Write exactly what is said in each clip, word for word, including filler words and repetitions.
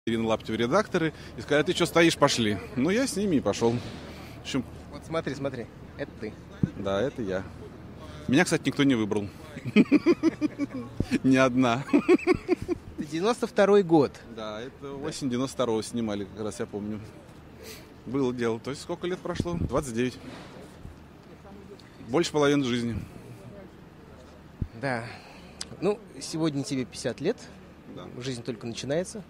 Ирина Лаптева, редакторы, и сказали: ты что стоишь, пошли. Ну, я с ними и пошел. В общем, Вот смотри, смотри, это ты. да, это я. Меня, кстати, никто не выбрал. Ни одна. девяносто второй год. Да, это осень девяносто второго снимали, как раз я помню. Было дело. То есть сколько лет прошло? двадцать девять. Больше половины жизни. Да. Ну, сегодня тебе пятьдесят лет. Да. Жизнь только начинается.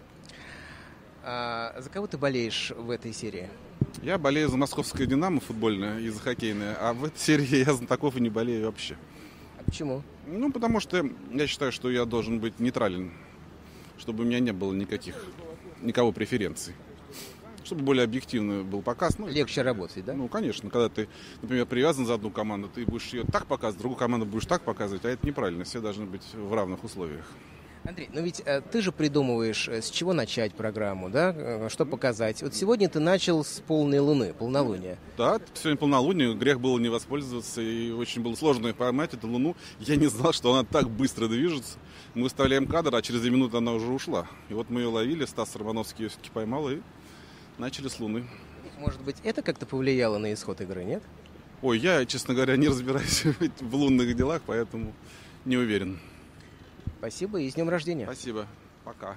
А за кого ты болеешь в этой серии? Я болею за московское «Динамо» футбольное и за хоккейное, а в этой серии я за такого не болею вообще. А почему? Ну, потому что я считаю, что я должен быть нейтрален, чтобы у меня не было никаких, никого преференций. Чтобы более объективно был показ. Ну, Легче работать, да? Ну, конечно, когда ты, например, привязан за одну команду, ты будешь ее так показывать, другую команду будешь так показывать, а это неправильно, все должны быть в равных условиях. Андрей, ну ведь э, ты же придумываешь, э, с чего начать программу, да, э, что показать. Вот сегодня ты начал с полной луны, полнолуния. Да, сегодня полнолуние, грех было не воспользоваться, и очень было сложно поймать эту луну. Я не знал, что она так быстро движется. Мы выставляем кадр, а через две минуты она уже ушла. И вот мы ее ловили, Стас Романовский ее все-таки поймал, и начали с луны. Может быть, это как-то повлияло на исход игры, нет? Ой, я, честно говоря, не разбираюсь в лунных делах, поэтому не уверен. Спасибо и с днем рождения. Спасибо. Пока.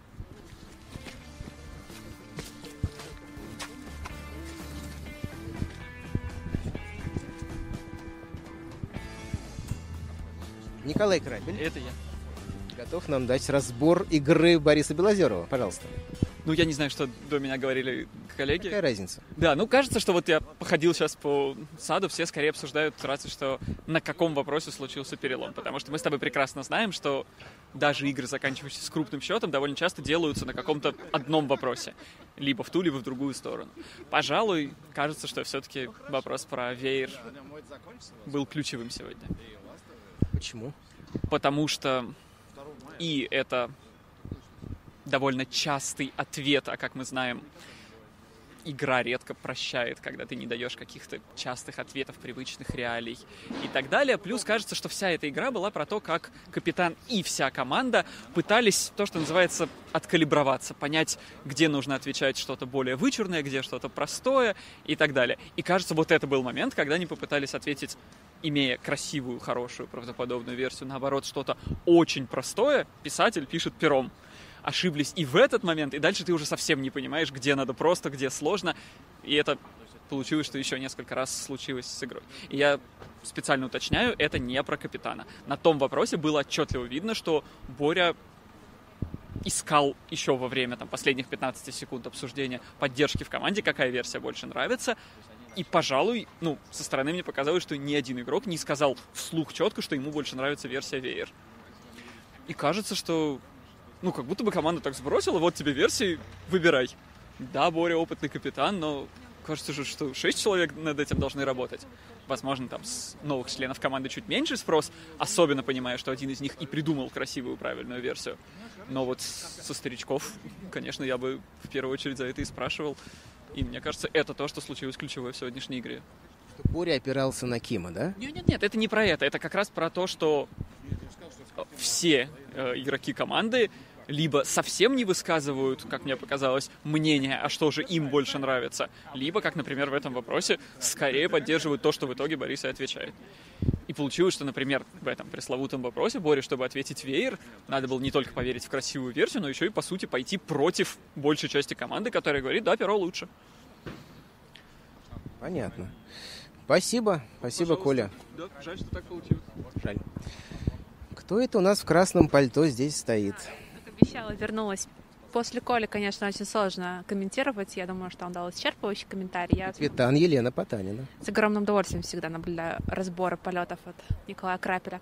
Николай Крапель. Это я. Готов нам дать разбор игры Бориса Белозерова, пожалуйста. Ну, я не знаю, что до меня говорили коллеги. Какая разница? Да, ну, кажется, что вот я походил сейчас по саду, все скорее обсуждают разве что на каком вопросе случился перелом. Потому что мы с тобой прекрасно знаем, что даже игры, заканчивающиеся с крупным счетом, довольно часто делаются на каком-то одном вопросе. Либо в ту, либо в другую сторону. Пожалуй, кажется, что все-таки вопрос про веер был ключевым сегодня. Почему? Потому что и это довольно частый ответ, а как мы знаем, игра редко прощает, когда ты не даешь каких-то частых ответов, привычных реалий и так далее. Плюс кажется, что вся эта игра была про то, как капитан и вся команда пытались, то, что называется, откалиброваться, понять, где нужно отвечать что-то более вычурное, где что-то простое и так далее. И кажется, вот это был момент, когда они попытались ответить, имея красивую, хорошую, правдоподобную версию, наоборот, что-то очень простое, писатель пишет пером. Ошиблись и в этот момент, и дальше ты уже совсем не понимаешь, где надо просто, где сложно. И это получилось, что еще несколько раз случилось с игрой. И я специально уточняю, это не про капитана. На том вопросе было отчетливо видно, что Боря искал еще во время там, последних пятнадцати секунд обсуждения поддержки в команде, какая версия больше нравится. И, пожалуй, ну, со стороны мне показалось, что ни один игрок не сказал вслух четко, что ему больше нравится версия веер. И кажется, что... Ну, как будто бы команда так сбросила, вот тебе версии, выбирай. Да, Боря опытный капитан, но кажется же, что шесть человек над этим должны работать. Возможно, там с новых членов команды чуть меньше спрос, особенно понимая, что один из них и придумал красивую, правильную версию. Но вот со старичков, конечно, я бы в первую очередь за это и спрашивал. И мне кажется, это то, что случилось ключевое в сегодняшней игре. Что Боря опирался на Кима, да? Нет-нет-нет, это не про это. Это как раз про то, что все э, игроки команды либо совсем не высказывают, как мне показалось, мнение, а что же им больше нравится, либо, как, например, в этом вопросе, скорее поддерживают то, что в итоге Борис и отвечает. И получилось, что, например, в этом пресловутом вопросе Боре, чтобы ответить веер, надо было не только поверить в красивую версию, но еще и, по сути, пойти против большей части команды, которая говорит, да, перо лучше. Понятно. Спасибо. Спасибо, Пожалуйста. Коля. Да, жаль, что так получилось. Жаль. Кто это у нас в красном пальто здесь стоит? Обещала, вернулась. После Коли, конечно, очень сложно комментировать. Я думаю, что он дал исчерпывающий комментарий. Я Капитан Елена Потанина. с огромным удовольствием всегда наблюдаю разборы полетов от Николая Крапеля.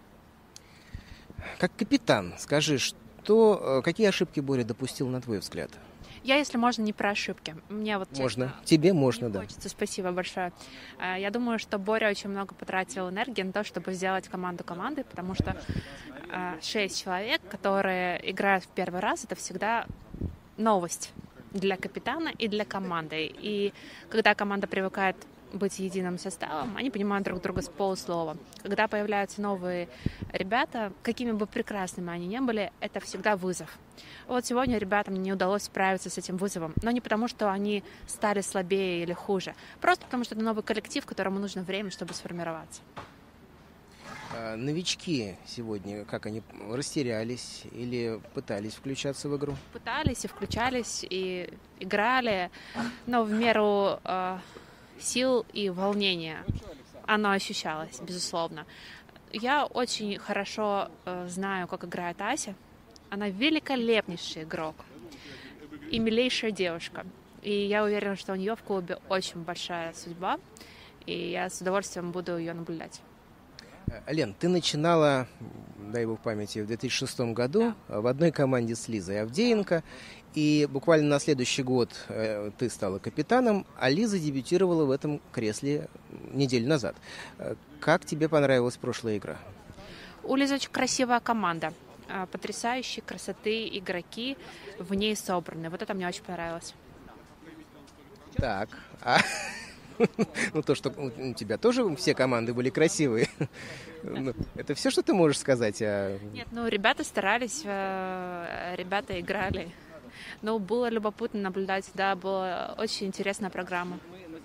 Как капитан, скажи, что, какие ошибки Боря допустил, на твой взгляд? Я, если можно, не про ошибки. Мне вот Можно. честно, Тебе можно, не да. хочется. Спасибо большое. Э, Я думаю, что Боря очень много потратил энергии на то, чтобы сделать команду командой, потому что э, шесть человек, которые играют в первый раз, это всегда новость для капитана и для команды. И когда команда привыкает быть единым составом, они понимают друг друга с полуслова. Когда появляются новые ребята, какими бы прекрасными они ни были, это всегда вызов. Вот сегодня ребятам не удалось справиться с этим вызовом, но не потому, что они стали слабее или хуже, просто потому, что это новый коллектив, которому нужно время, чтобы сформироваться. А новички сегодня, как они растерялись или пытались включаться в игру? Пытались и включались, и играли, но в меру э, сил и волнения оно ощущалось, безусловно. Я очень хорошо э, знаю, как играет Ася. Она великолепнейший игрок и милейшая девушка. И я уверена, что у нее в клубе очень большая судьба, и я с удовольствием буду ее наблюдать. Лен, ты начинала, дай бог памяти, в две тысячи шестом году Да. в одной команде с Лизой Авдеенко, и буквально на следующий год э, ты стала капитаном, а Лиза дебютировала в этом кресле неделю назад. Э, Как тебе понравилась прошлая игра? У Лизы очень красивая команда, э, потрясающей красоты игроки в ней собраны. Вот это мне очень понравилось. Так, а... Ну, то, что у тебя тоже все команды были красивые. Ну, это все, что ты можешь сказать о... Нет, ну, ребята старались, э, ребята играли. Ну, было любопытно наблюдать, да, была очень интересная программа.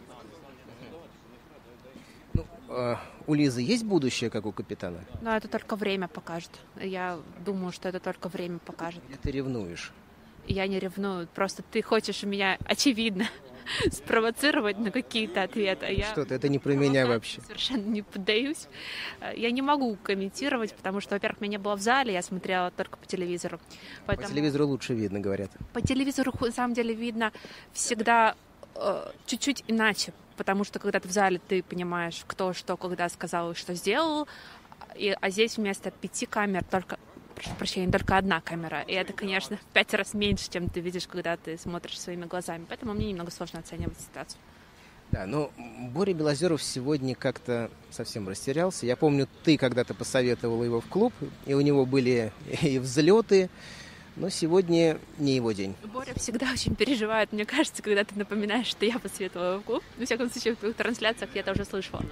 Ну, а у Лизы есть будущее, как у капитана? Но это только время покажет. Я думаю, что это только время покажет. Или ты ревнуешь? Я не ревную, просто ты хочешь меня, очевидно, спровоцировать на какие-то ответы. а Я Что-то, это не про меня вообще. совершенно не поддаюсь. Я не могу комментировать, потому что, во-первых, меня не было в зале, я смотрела только по телевизору. Поэтому... По телевизору лучше видно, говорят. По телевизору, на самом деле, видно всегда э, чуть-чуть иначе, потому что, когда ты в зале, ты понимаешь, кто что, когда сказал и что сделал, и, а здесь вместо пяти камер только... прошу прощения, только одна камера. И это, конечно, в пять раз меньше, чем ты видишь, когда ты смотришь своими глазами. Поэтому мне немного сложно оценивать ситуацию. Да, но Боря Белозеров сегодня как-то совсем растерялся. Я помню, ты когда-то посоветовала его в клуб, и у него были и взлеты, но сегодня не его день. Боря всегда очень переживает, мне кажется, когда ты напоминаешь, что я посоветовала его в клуб. На всяком случае, в твоих трансляциях я это уже слышала.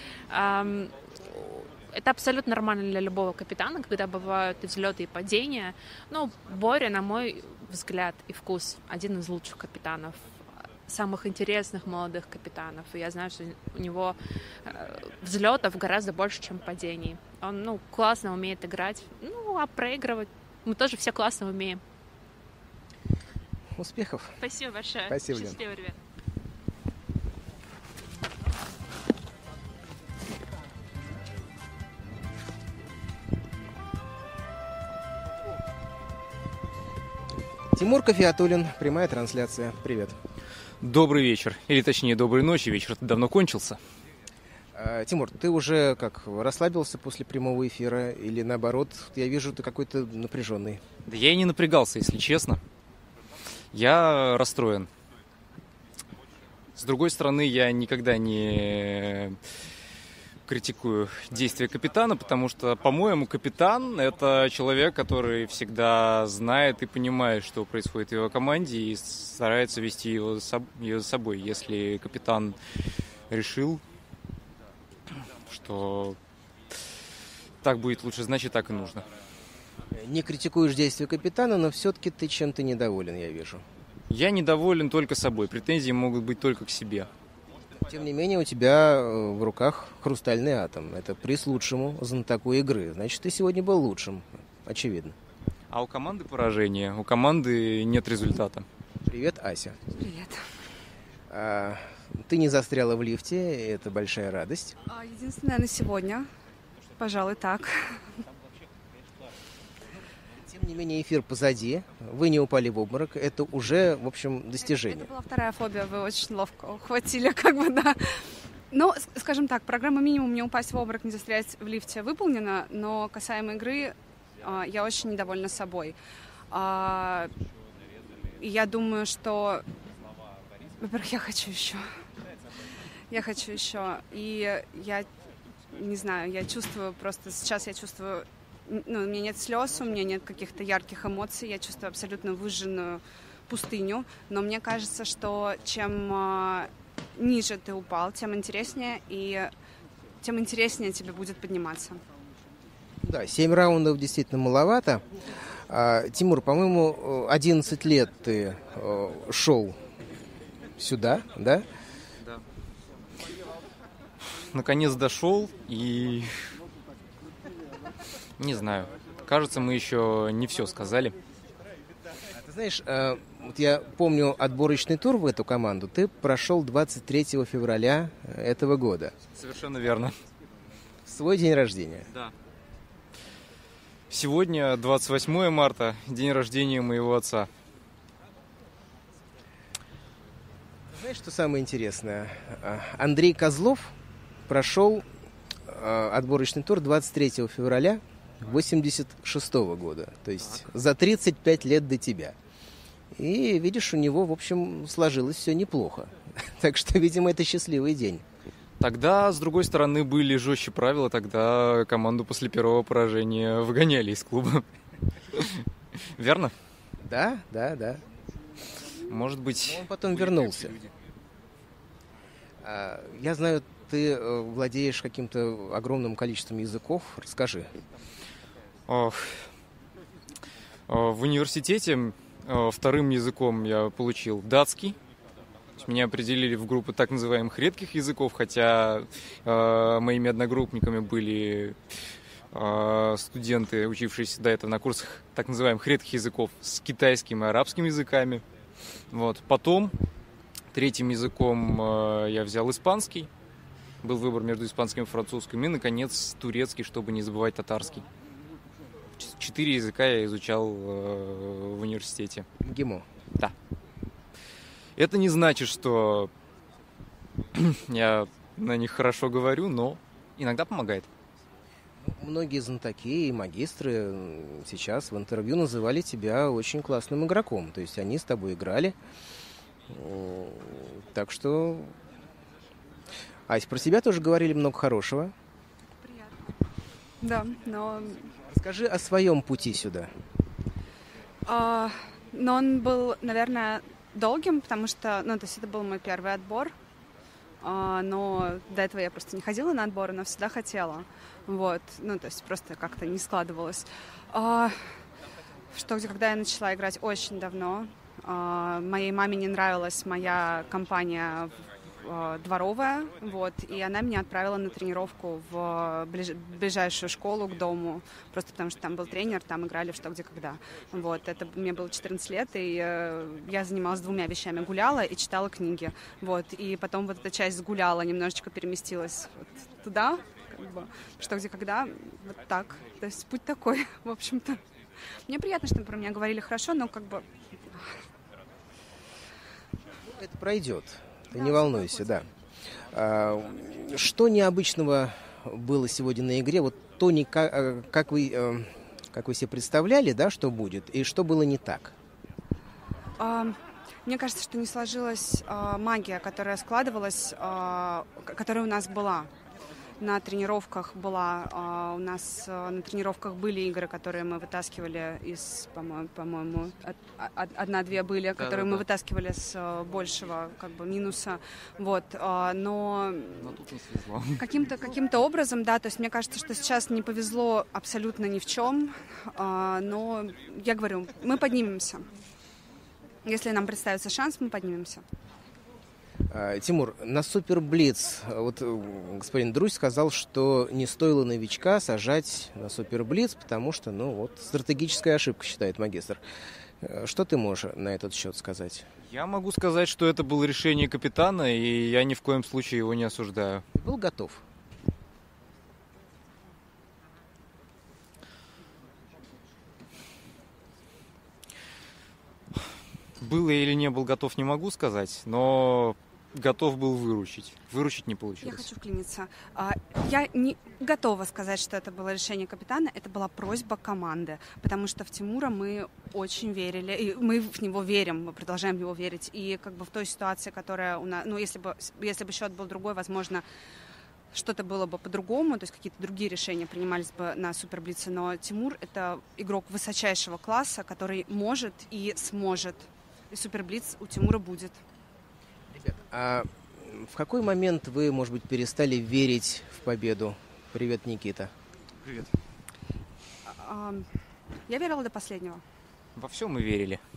Это абсолютно нормально для любого капитана, когда бывают и взлеты, и падения. Ну, Боря, на мой взгляд и вкус, один из лучших капитанов, самых интересных молодых капитанов. И я знаю, что у него взлетов гораздо больше, чем падений. Он, ну, классно умеет играть, ну, а проигрывать мы тоже все классно умеем. Успехов. Спасибо большое. Спасибо, Лен. Счастливо, ребят. Тимур Кофеатуллин, прямая трансляция. Привет. Добрый вечер, или точнее доброй ночи, вечер давно кончился. А, Тимур, ты уже как, расслабился после прямого эфира или наоборот, я вижу, ты какой-то напряженный? Да я и не напрягался, если честно. Я расстроен. С другой стороны, я никогда не критикую действия капитана, потому что, по-моему, капитан — это человек, который всегда знает и понимает, что происходит в его команде, и старается вести его за собой. Если капитан решил, что так будет лучше, значит, так и нужно. Не критикуешь действия капитана, но все-таки ты чем-то недоволен, я вижу. Я недоволен только собой. Претензии могут быть только к себе. Тем не менее, у тебя в руках хрустальный атом. Это приз лучшему знатоку игры. Значит, ты сегодня был лучшим, очевидно. А у команды поражение, у команды нет результата. Привет, Ася. Привет. А, ты не застряла в лифте, это большая радость. А, единственное, на сегодня, пожалуй, так. Тем не менее, эфир позади. Вы не упали в обморок. Это уже, в общем, достижение. Это была вторая фобия, вы очень ловко ухватили, как бы, да. Ну, скажем так, программа «Минимум» не упасть в обморок, не застрять в лифте выполнена, но касаемо игры, я очень недовольна собой. Я думаю, что... Во-первых, я хочу еще. Я хочу еще. И я не знаю, я чувствую просто... Сейчас я чувствую... Ну, у меня нет слез, у меня нет каких-то ярких эмоций, я чувствую абсолютно выжженную пустыню, но мне кажется, что чем ниже ты упал, тем интереснее, и тем интереснее тебе будет подниматься. Да, семь раундов действительно маловато. А, Тимур, по-моему, одиннадцать лет ты э, шел сюда, да? Да. Наконец дошел, и не знаю, кажется, мы еще не все сказали. Ты знаешь, э, вот я помню отборочный тур в эту команду ты прошел двадцать третьего февраля этого года. Совершенно верно. В свой день рождения. Да. Сегодня двадцать восьмое марта, день рождения моего отца. Знаешь, что самое интересное? Андрей Козлов прошел отборочный тур двадцать третьего февраля восемьдесят шестого года, то есть так. За тридцать пять лет до тебя. И, видишь, у него, в общем, сложилось все неплохо. Так что, видимо, это счастливый день. Тогда, с другой стороны, были жестче правила, тогда команду после первого поражения выгоняли из клуба. Верно? Да, да, да. Может быть... Но он потом вернулся. Я знаю, ты владеешь каким-то огромным количеством языков. Расскажи. Ох. В университете вторым языком я получил датский. Меня определили в группу так называемых редких языков, хотя э, моими одногруппниками были э, студенты, учившиеся до этого на курсах так называемых редких языков с китайским и арабским языками. Вот. Потом третьим языком э, я взял испанский. Был выбор между испанским и французским. И, наконец, турецкий, чтобы не забывать татарский. Четыре языка я изучал э, в университете. МГИМО. Да. Это не значит, что я на них хорошо говорю, но иногда помогает. Многие знатоки и магистры сейчас в интервью называли тебя очень классным игроком. То есть они с тобой играли. Так что... Ась, про тебя тоже говорили много хорошего. Приятно. Да, но... Расскажи о своем пути сюда. А, но он был, наверное... долгим, потому что, ну, то есть это был мой первый отбор, а, но до этого я просто не ходила на отборы, но всегда хотела, вот, ну, то есть просто как-то не складывалось. А, что, где, когда я начала играть очень давно, а, моей маме не нравилась моя компания дворовая, вот, и она меня отправила на тренировку в ближ... ближайшую школу к дому, просто потому что там был тренер, там играли в что, где, когда. Вот, это мне было четырнадцать лет, и э, я занималась двумя вещами, гуляла и читала книги, вот, и потом вот эта часть гуляла немножечко переместилась вот туда, как бы, что, где, когда, вот так, то есть путь такой, в общем-то. Мне приятно, что про меня говорили хорошо, но как бы... Это пройдет. Ты да, не волнуйся, да. А, что необычного было сегодня на игре? Вот то, не, как, как, вы, как вы себе представляли, да, что будет, и что было не так? А, мне кажется, что не сложилась а, магия, которая складывалась, а, которая у нас была. На тренировках была, а, у нас а, на тренировках были игры, которые мы вытаскивали из, по-моему, по-моему одна-две были, да, которые да, мы да. вытаскивали с а, большего как бы минуса, вот, а, но, но тут не свезло. Каким-то, каким-то образом, да, то есть мне кажется, что сейчас не повезло абсолютно ни в чем, а, но я говорю, мы поднимемся. Если нам представится шанс, мы поднимемся. Тимур, на Супер Блиц, вот господин Друзь сказал, что не стоило новичка сажать на Супер Блиц, потому что, ну, вот, стратегическая ошибка, считает магистр. Что ты можешь на этот счет сказать? Я могу сказать, что это было решение капитана, и я ни в коем случае его не осуждаю. Ты был готов? Был или не был готов, не могу сказать, но готов был выручить. Выручить не получилось. Я хочу вклиниться. Я не готова сказать, что это было решение капитана, это была просьба команды, потому что в Тимура мы очень верили, и мы в него верим, мы продолжаем в него верить, и как бы в той ситуации, которая у нас, ну, если бы, если бы счет был другой, возможно, что-то было бы по-другому, то есть какие-то другие решения принимались бы на Суперблице, но Тимур — это игрок высочайшего класса, который может и сможет, и Суперблиц у Тимура будет. Ребят, а В какой момент вы, может быть, перестали верить в победу? Привет, Никита. Привет. А, Я верила до последнего. Во всем мы верили.